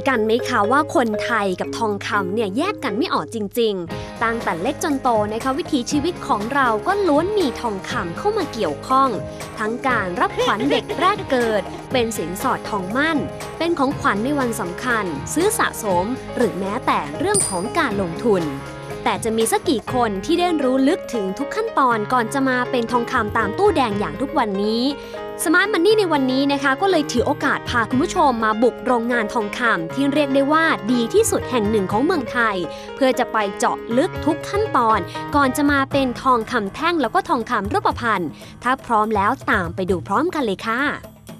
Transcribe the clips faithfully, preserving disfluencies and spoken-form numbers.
กันไหมคะว่าคนไทยกับทองคำเนี่ยแยกกันไม่ออกจริงๆตั้งแต่เล็กจนโตนะคะวิถีชีวิตของเราก็ล้วนมีทองคำเข้ามาเกี่ยวข้องทั้งการรับขวัญเด็กแรกเกิดเป็นสินสอดทองมั่นเป็นของขวัญในวันสำคัญซื้อสะสมหรือแม้แต่เรื่องของการลงทุนแต่จะมีสักกี่คนที่ได้รู้ลึกถึงทุกขั้นตอนก่อนจะมาเป็นทองคำตามตู้แดงอย่างทุกวันนี้Smart Money ในวันนี้นะคะก็เลยถือโอกาสพาคุณผู้ชมมาบุกโรงงานทองคำที่เรียกได้ว่าดีที่สุดแห่งหนึ่งของเมืองไทยเพื่อจะไปเจาะลึกทุกขั้นตอนก่อนจะมาเป็นทองคำแท่งแล้วก็ทองคำรูปพรรณถ้าพร้อมแล้วตามไปดูพร้อมกันเลยค่ะ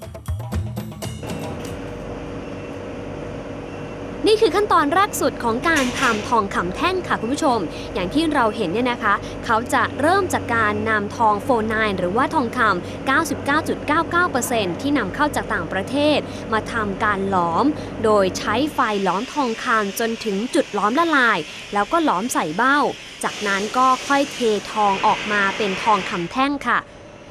นี่คือขั้นตอนแรกสุดของการทำทองคำแท่งค่ะคุณผู้ชมอย่างที่เราเห็นเนี่ยนะคะเขาจะเริ่มจากการนำทองโฟร์ไนน์หรือว่าทองคำ เก้าสิบเก้าจุดเก้าเก้าเปอร์เซ็นต์ ที่นำเข้าจากต่างประเทศมาทำการหลอมโดยใช้ไฟหลอมทองคำจนถึงจุดหลอมละลายแล้วก็หลอมใส่เบ้าจากนั้นก็ค่อยเททองออกมาเป็นทองคำแท่งค่ะ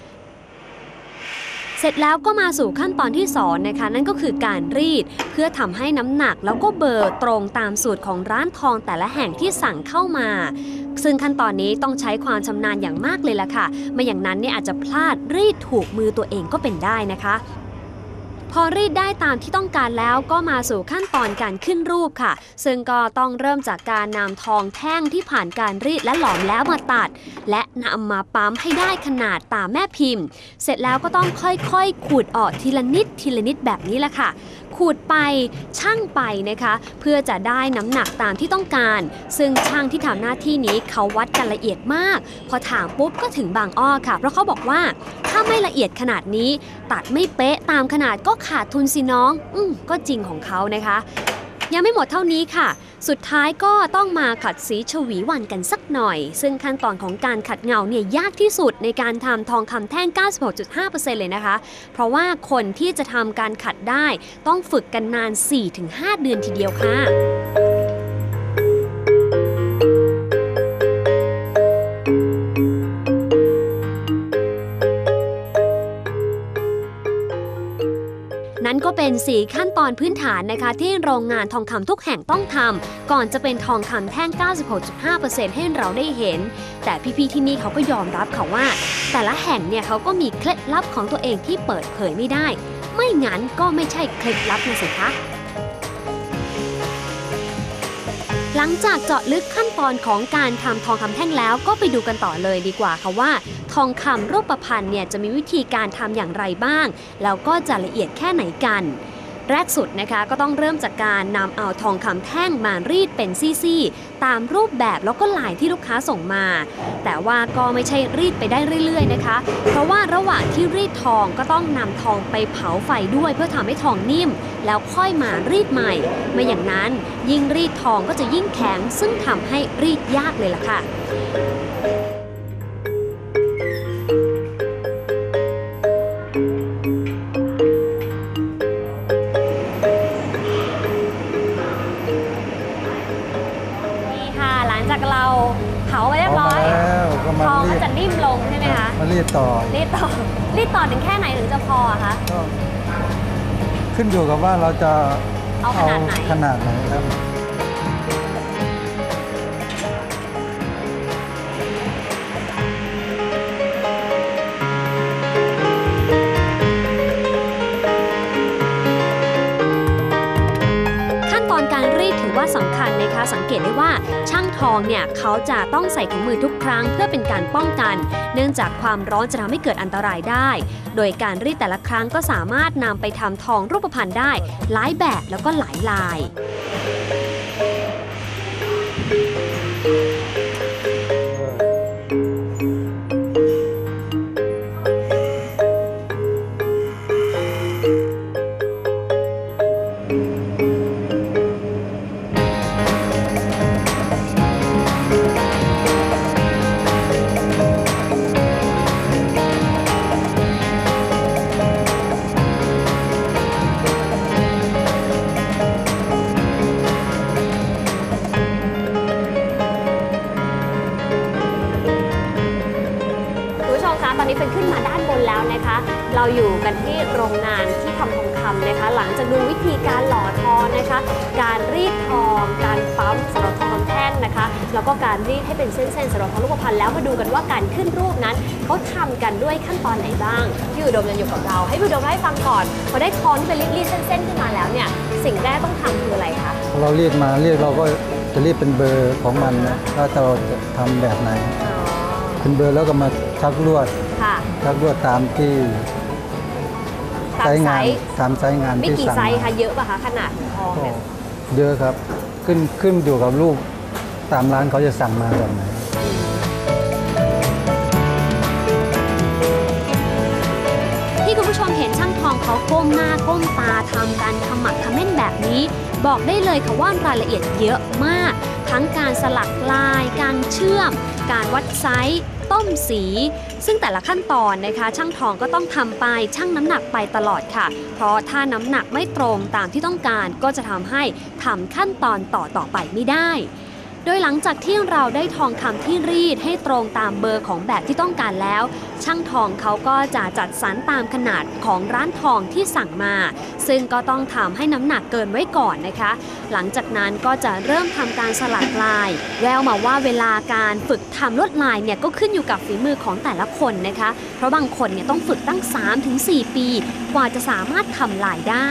เสร็จแล้วก็มาสู่ขั้นตอนที่สองนะคะนั่นก็คือการรีดเพื่อทำให้น้ำหนักแล้วก็เบอร์ตรงตามสูตรของร้านทองแต่ละแห่งที่สั่งเข้ามาซึ่งขั้นตอนนี้ต้องใช้ความชำนาญอย่างมากเลยล่ะค่ะไม่อย่างนั้นเนี่ยอาจจะพลาดรีดถูกมือตัวเองก็เป็นได้นะคะพอรีดได้ตามที่ต้องการแล้วก็มาสู่ขั้นตอนการขึ้นรูปค่ะซึ่งก็ต้องเริ่มจากการนำทองแท่งที่ผ่านการรีดและหลอมแล้วมาตัดและนำมาปั๊มให้ได้ขนาดตามแม่พิมพ์เสร็จแล้วก็ต้องค่อยๆขูดออกทีละนิดทีละนิดแบบนี้แหละค่ะขูดไปชั่งไปนะคะเพื่อจะได้น้ำหนักตามที่ต้องการซึ่งช่างที่ทำหน้าที่นี้เขาวัดกันละเอียดมากพอถามปุ๊บก็ถึงบางอ้อค่ะเพราะเขาบอกว่าถ้าไม่ละเอียดขนาดนี้ตัดไม่เป๊ะตามขนาดก็ขาดทุนสิน้องอืมก็จริงของเขานะคะยังไม่หมดเท่านี้ค่ะสุดท้ายก็ต้องมาขัดสีฉวีวันกันสักหน่อยซึ่งขั้นตอนของการขัดเงาเนี่ยยากที่สุดในการทำทองคำแท่ง เก้าสิบหกจุดห้าเปอร์เซ็นต์ เลยนะคะเพราะว่าคนที่จะทำการขัดได้ต้องฝึกกันนาน สี่ถึงห้า เดือนทีเดียวค่ะนั่นก็เป็นสี่ขั้นตอนพื้นฐานนะคะที่โรงงานทองคำทุกแห่งต้องทำก่อนจะเป็นทองคำแท่ง เก้าสิบหกจุดห้าเปอร์เซ็นต์ ให้เราได้เห็นแต่พี่ๆที่นี่เขาก็ยอมรับค่ะว่าแต่ละแห่งเนี่ยเขาก็มีเคล็ดลับของตัวเองที่เปิดเผยไม่ได้ไม่งั้นก็ไม่ใช่เคล็ดลับนะสิคะหลังจากเจาะลึกขั้นตอนของการทำทองคำแท่งแล้วก็ไปดูกันต่อเลยดีกว่าค่ะว่าทองคำรูปพรรณเนี่ยจะมีวิธีการทำอย่างไรบ้างแล้วก็จะละเอียดแค่ไหนกันแรกสุดนะคะก็ต้องเริ่มจากการนำเอาทองคำแท่งมารีดเป็นซี่ๆตามรูปแบบแล้วก็ลายที่ลูกค้าส่งมาแต่ว่าก็ไม่ใช่รีดไปได้เรื่อยๆนะคะเพราะว่าระหว่างที่รีดทองก็ต้องนำทองไปเผาไฟด้วยเพื่อทำให้ทองนิ่มแล้วค่อยมารีดใหม่ไม่อย่างนั้นยิ่งรีดทองก็จะยิ่งแข็งซึ่งทำให้รีดยากเลยล่ะค่ะจากเราเผาไปเรียบร้อยทองก็จะนิ่มลงใช่ไหมคะมารีดต่อรีดต่อรีดต่อถึงแค่ไหนถึงจะพอคะขึ้นอยู่กับว่าเราจะเอาขนาดไหนขนาดไหนครับว่าสำคัญนะคะสังเกตได้ว่าช่างทองเนี่ยเขาจะต้องใส่ถุงมือทุกครั้งเพื่อเป็นการป้องกันเนื่องจากความร้อนจะทำให้เกิดอันตรายได้โดยการรีดแต่ละครั้งก็สามารถนำไปทำทองรูปพรรณได้หลายแบบแล้วก็หลายลายตอนนี้เป็นขึ้นมาด้านบนแล้วนะคะเราอยู่กันที่โรงงานที่ทำทองคำนะคะหลังจากดูวิธีการหล่อทองนะคะการรีดทองการปั๊มสำหรับทองคำแท่งนะคะแล้วก็การรีดให้เป็นเส้นๆสำหรับทองรูปพรรณแล้วมาดูกันว่าการขึ้นรูปนั้นเขาทำกันด้วยขั้นตอนไหนบ้างพี่อุดมยังอยู่กับเราให้พี่อุดมให้ฟังก่อนพอได้ทองที่เป็นรีดๆเส้นๆขึ้นมาแล้วเนี่ยสิ่งแรกต้องทำคืออะไรคะเรารีดมารีดเราก็จะรีดเป็นเบอร์ของมันนะว่าเราจะทำแบบไหนเป็นเบอร์แล้วก็มาชักลวดชักลวดตามที่ไซส์งานตามไซส์งานที่สั่งมากี่ไซส์คะเยอะป่ะคะขนาดทองเนี่ยเยอะครับขึ้นขึ้นอยู่กับรูปตามร้านเขาจะสั่งมาแบบไหนที่คุณผู้ชมเห็นช่างทองเขาก้มหน้าก้มตาทำการขมักเขม้นแบบนี้บอกได้เลยค่ะว่ารายละเอียดเยอะมากทั้งการสลักลายการเชื่อมการวัดไซส์ต้มสีซึ่งแต่ละขั้นตอนนะคะช่างทองก็ต้องทำไปชั่งน้ำหนักไปตลอดค่ะเพราะถ้าน้ำหนักไม่ตรงตามที่ต้องการก็จะทำให้ทำขั้นตอนต่อต่อไปไม่ได้โดยหลังจากที่เราได้ทองคำที่รีดให้ตรงตามเบอร์ของแบบที่ต้องการแล้วช่างทองเขาก็จะจัดสรรตามขนาดของร้านทองที่สั่งมาซึ่งก็ต้องทำให้น้ำหนักเกินไว้ก่อนนะคะหลังจากนั้นก็จะเริ่มทำการสลักลายแววมาว่าเวลาการฝึกทำลวดลายเนี่ยก็ขึ้นอยู่กับฝีมือของแต่ละคนนะคะเพราะบางคนเนี่ยต้องฝึกตั้ง สามถึงสี่ ปีกว่าจะสามารถทำลายได้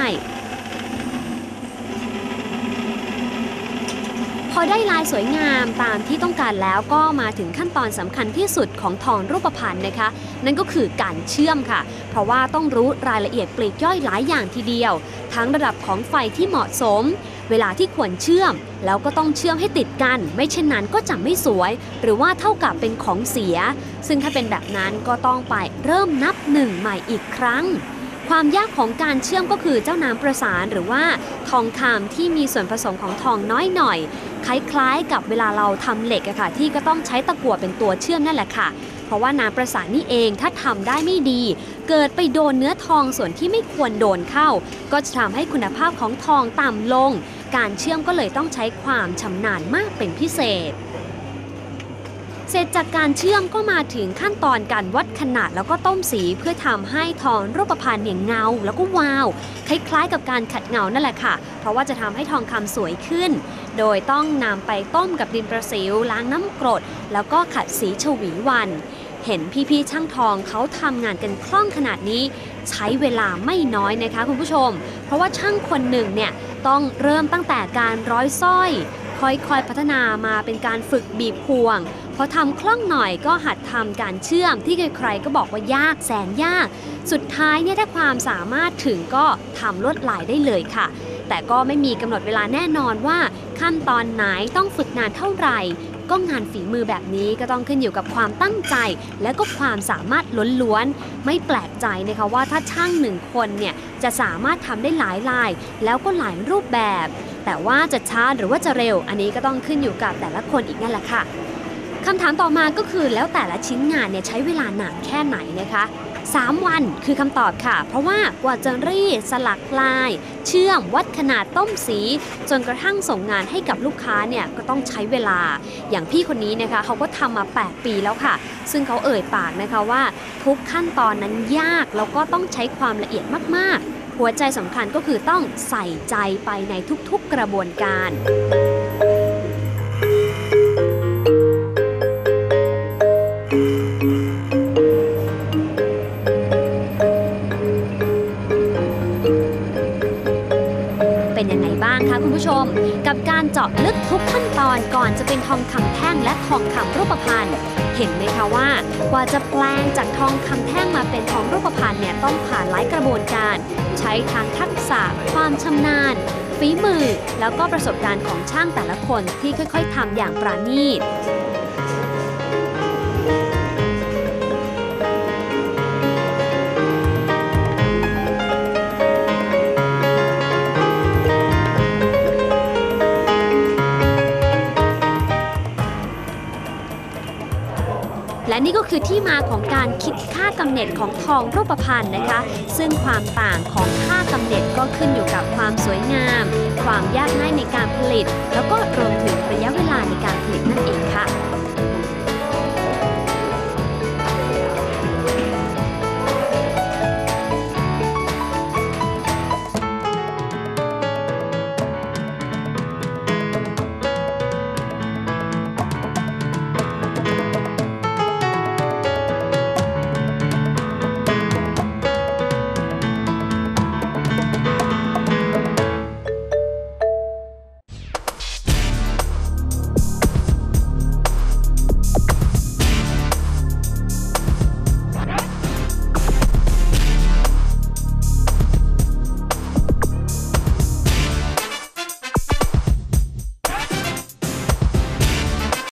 พอได้ลายสวยงามตามที่ต้องการแล้วก็มาถึงขั้นตอนสำคัญที่สุดของทองรูปพรรณนะคะนั่นก็คือการเชื่อมค่ะเพราะว่าต้องรู้รายละเอียดปลีกย่อยหลายอย่างทีเดียวทั้งระดับของไฟที่เหมาะสมเวลาที่ควรเชื่อมแล้วก็ต้องเชื่อมให้ติดกันไม่เช่นนั้นก็จะไม่สวยหรือว่าเท่ากับเป็นของเสียซึ่งถ้าเป็นแบบนั้นก็ต้องไปเริ่มนับหนึ่งใหม่อีกครั้งความยากของการเชื่อมก็คือเจ้าน้ำประสานหรือว่าทองคำที่มีส่วนผสมของทองน้อยหน่อยคล้ายๆกับเวลาเราทำเหล็กอะค่ะที่ก็ต้องใช้ตะกั่วเป็นตัวเชื่อมนั่นแหละค่ะเพราะว่าน้ำประสานนี่เองถ้าทำได้ไม่ดีเกิดไปโดนเนื้อทองส่วนที่ไม่ควรโดนเข้าก็จะทำให้คุณภาพของทองต่ำลงการเชื่อมก็เลยต้องใช้ความชำนาญมากเป็นพิเศษเสร็จจากการเชื่อมก็มาถึงขั้นตอนการวัดขนาดแล้วก็ต้มสีเพื่อทำให้ทองรูปพรรณเนี่ยเงาแล้วก็วาวคล้ายๆกับการขัดเงานั่นแหละค่ะเพราะว่าจะทำให้ทองคำสวยขึ้นโดยต้องนำไปต้มกับดินประสิวล้างน้ำกรดแล้วก็ขัดสีฉวีวันเห็นพี่ๆช่างทองเขาทำงานกันคล่องขนาดนี้ใช้เวลาไม่น้อยนะคะคุณผู้ชมเพราะว่าช่างคนหนึ่งเนี่ยต้องเริ่มตั้งแต่การร้อยสร้อยค่อยๆพัฒนามาเป็นการฝึกบีบพวงพอทำคล่องหน่อยก็หัดทำการเชื่อมที่ใครๆก็บอกว่ายากแสนยากสุดท้ายเนี่ยถ้าความสามารถถึงก็ทำลวดลายได้เลยค่ะแต่ก็ไม่มีกำหนดเวลาแน่นอนว่าขั้นตอนไหนต้องฝึกนานเท่าไหร่ก็งานฝีมือแบบนี้ก็ต้องขึ้นอยู่กับความตั้งใจและก็ความสามารถล้วนๆไม่แปลกใจนะคะว่าถ้าช่างหนึ่งคนเนี่ยจะสามารถทำได้หลายลายแล้วก็หลายรูปแบบแต่ว่าจะช้าหรือว่าจะเร็วอันนี้ก็ต้องขึ้นอยู่กับแต่ละคนอีกนั่นแหละค่ะคำถามต่อมาก็คือแล้วแต่ละชิ้นงานเนี่ยใช้เวลานานแค่ไหนนะคะสามวันคือคำตอบค่ะเพราะว่ากว่าจะรีดสลักลายเชื่อมวัดขนาดต้มสีจนกระทั่งส่งงานให้กับลูกค้าเนี่ยก็ต้องใช้เวลาอย่างพี่คนนี้นะคะเขาก็ทำมาแปดปีแล้วค่ะซึ่งเขาเอ่ยปากนะคะว่าทุกขั้นตอนนั้นยากแล้วก็ต้องใช้ความละเอียดมากๆหัวใจสำคัญก็คือต้องใส่ใจไปในทุกๆกระบวนการเป็นยังไงบ้างคะคุณผู้ชมกับการเจาะลึกทุกขั้นตอนก่อนจะเป็นทองคำแท่งและทองคำรูปพรรณเห็นไหมคะว่ากว่าจะแปลงจากทองคำแท่งมาเป็นทองรูปพรรณเนี่ยต้องผ่านหลายกระบวนการใช้ทางทักษะความชำนาญฝีมือแล้วก็ประสบการณ์ของช่างแต่ละคนที่ค่อยๆทำอย่างปราณีตและนี่ก็คือที่มาของการคิดค่ากำเนิดของทองรูปพรรณนะคะซึ่งความต่างของค่ากำเนิดก็ขึ้นอยู่กับความสวยงามความยากง่ายในการผลิตแล้วก็รวมถึงระยะเวลาในการ